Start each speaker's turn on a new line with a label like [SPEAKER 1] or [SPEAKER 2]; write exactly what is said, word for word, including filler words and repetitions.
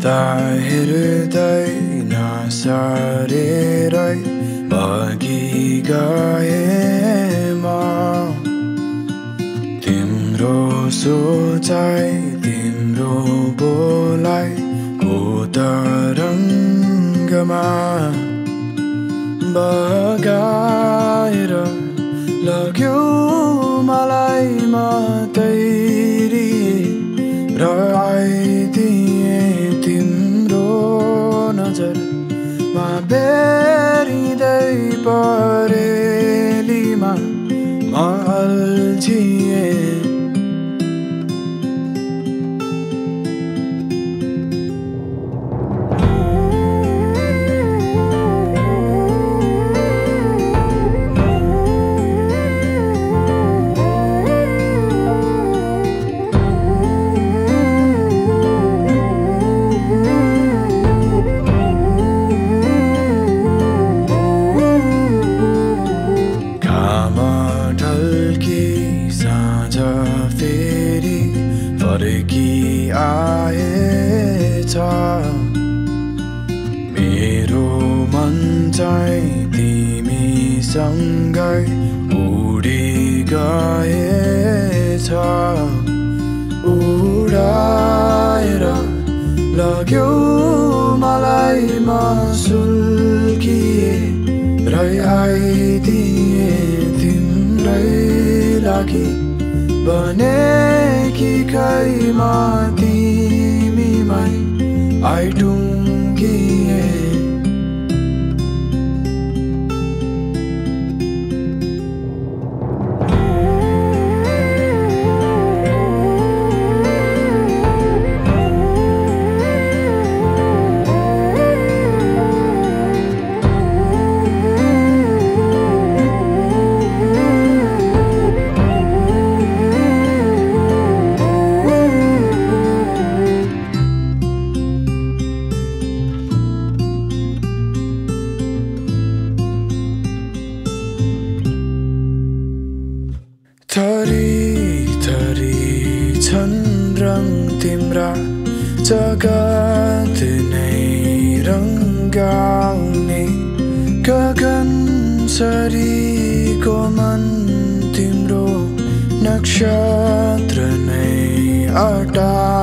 [SPEAKER 1] कता हेर्दै नसरेरै भागी गए म तिम्रो सोचाइ तिम्रो बोलाइ को तरङ्गमा बगाएर लग्यो मलाई मातैरी र आइदिए तिम्रो नजरमा बेरिँदै परेलीमा म अल्झिए मेरो मन चाहिँ तिमीसँगै उडी गएछ उडाएर लग्यो मलाई म सुल्किए र आइदिए तिम्रै लागि बनेकी खैमा तिमीमै आइटुङ्गिए जगत नै रङ्गाउने गगन सरीको मन तिम्रो नक्षत्र नै अटा